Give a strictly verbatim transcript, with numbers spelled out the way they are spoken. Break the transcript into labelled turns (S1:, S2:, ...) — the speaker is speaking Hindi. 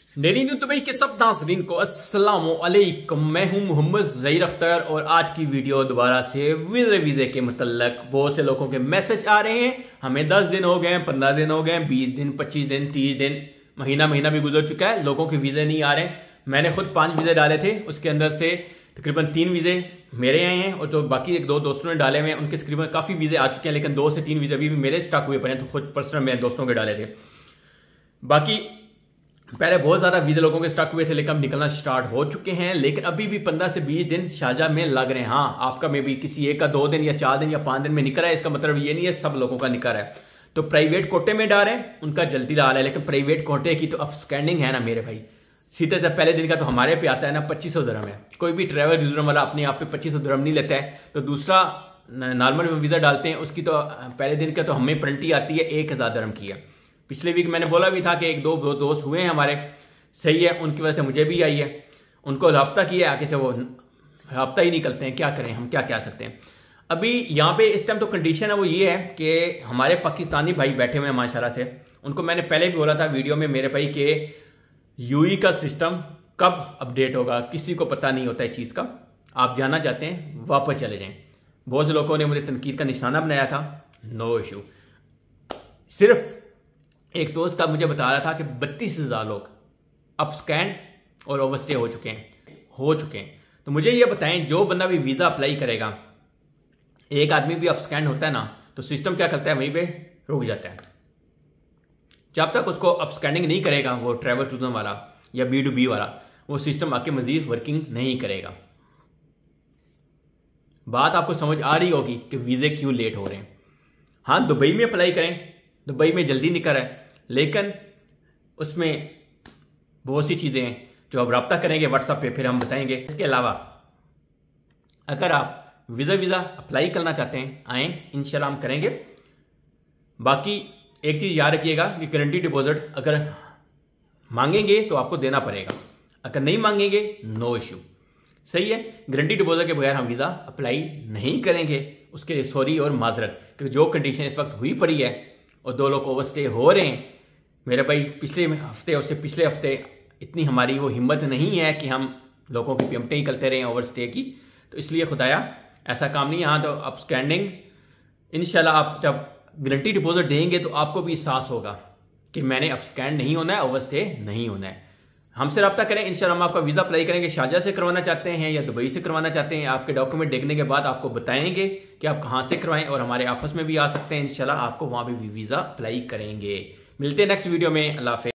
S1: डेली न्यूज़ दुबई के सब नाज़रीन को अस्सलाम वालेकुम। मैं हूं मोहम्मद ज़हीर अख्तर और आज की वीडियो दोबारा से वीज़े वीज़े के मतलब बहुत से लोगों के मैसेज आ रहे हैं। हमें दस दिन हो गए, पंद्रह दिन हो गए, बीस दिन, पच्चीस दिन, तीस दिन, महीना महीना भी गुजर चुका है, लोगों के वीज़े नहीं आ रहे। मैंने खुद पांच वीज़े डाले थे, उसके अंदर से तकरीबन तीन वीज़े मेरे आए हैं और जो बाकी एक दो दोस्तों ने डाले हुए हैं उनके तकरीबन काफ़ी वीज़े आ चुके हैं, लेकिन दो से तीन वीज़े अभी भी मेरे स्टॉक हुए पड़े हैं। तो खुद पर्सनल मैंने दोस्तों के डाले थे। बाकी पहले बहुत ज्यादा वीज़े लोगों के स्टॉक हुए थे, लेकिन अब निकलना स्टार्ट हो चुके हैं। लेकिन अभी भी पंद्रह से बीस दिन शारजाह में लग रहे हैं। हाँ, आपका में भी किसी एक का दो दिन या चार दिन या पांच दिन में निकल रहा है, इसका मतलब ये नहीं है सब लोगों का निकल रहा है। तो प्राइवेट कोटे में डाल रहे हैं, उनका जल्दी डाल है, लेकिन प्राइवेट कोटे की तो अपस्कैंडिंग है ना मेरे भाई। सीधे से पहले दिन का तो हमारे पे आता है ना पच्चीस सौ दरम है। कोई भी ट्रैवल यूजर वाला अपने आप पे पच्चीस सौ दरम नहीं लेता है। तो दूसरा नॉर्मल वीजा डालते हैं, उसकी तो पहले दिन का तो हमें पेनल्टी आती है एक हजार दरम की है। पिछले वीक मैंने बोला भी था कि एक दो दोस्त हुए हैं हमारे, सही है, उनकी वजह से मुझे भी आई है। उनको राब्ता किया, आगे से वो राब्ता ही निकलते हैं। क्या करें, हम क्या कह सकते हैं। अभी यहाँ पे इस टाइम तो कंडीशन है वो ये है कि हमारे पाकिस्तानी भाई बैठे हुए हैं माशाल्लाह से। उनको मैंने पहले भी बोला था वीडियो में मेरे भाई के यूई का सिस्टम कब अपडेट होगा किसी को पता नहीं होता है चीज़ का। आप जानना चाहते हैं वापस चले जाएं। बहुत से लोगों ने मुझे तनकीद का निशाना बनाया था, नो इशू। सिर्फ एक दोस्त का मुझे बता रहा था कि बत्तीस हजार लोग अपस्कैन और ओवरस्टे हो चुके हैं हो चुके हैं तो मुझे ये बताएं, जो बंदा भी वीजा अप्लाई करेगा, एक आदमी भी अपस्कैन होता है ना, तो सिस्टम क्या करता है, वहीं पे रुक जाता है। जब तक उसको अपस्कैनिंग नहीं करेगा वो ट्रैवल टूरिज्म वाला या बी टू बी वाला, वो सिस्टम आके मजीद वर्किंग नहीं करेगा। बात आपको समझ आ रही होगी कि वीजे क्यों लेट हो रहे हैं। हाँ, दुबई में अप्लाई करें, दुबई में जल्दी निकल रहा है, लेकिन उसमें बहुत सी चीजें हैं जो आप रब्ता करेंगे व्हाट्सएप पे, फिर हम बताएंगे। इसके अलावा अगर आप वीजा वीजा अप्लाई करना चाहते हैं, आए इंशाल्लाह हम करेंगे। बाकी एक चीज याद रखिएगा कि गारंटी डिपॉजिट अगर मांगेंगे तो आपको देना पड़ेगा, अगर नहीं मांगेंगे नो इश्यू। सही है, गारंटी डिपॉजिट के बगैर हम वीजा अप्लाई नहीं करेंगे। उसके लिए सॉरी और माजरत, क्योंकि जो कंडीशन इस वक्त हुई पड़ी है और दो लोग ओवरस्टे हो रहे हैं मेरे भाई, पिछले हफ्ते उससे पिछले हफ्ते इतनी हमारी वो हिम्मत नहीं है कि हम लोगों की पेमेंटें ही करते रहें ओवरस्टे की। तो इसलिए खुदाया ऐसा काम नहीं। यहाँ तो अपस्कैंडिंग इंशाल्लाह आप जब गारंटी डिपॉजिट देंगे तो आपको भी एहसास होगा कि मैंने अपस्कैंड नहीं होना है, ओवरस्टे नहीं होना है। हमसे रब्ता करें, इंशाल्लाह हम आपका वीजा अप्लाई करेंगे। शारजाह से करवाना चाहते हैं या दुबई से करवाना चाहते हैं, आपके डॉक्यूमेंट देखने के बाद आपको बताएंगे कि आप कहाँ से करवाएं, और हमारे ऑफिस में भी आ सकते हैं। इंशाल्लाह आपको वहां भी वीजा अप्लाई करेंगे। मिलते हैं नेक्स्ट वीडियो में। अल्लाह हाफिज़।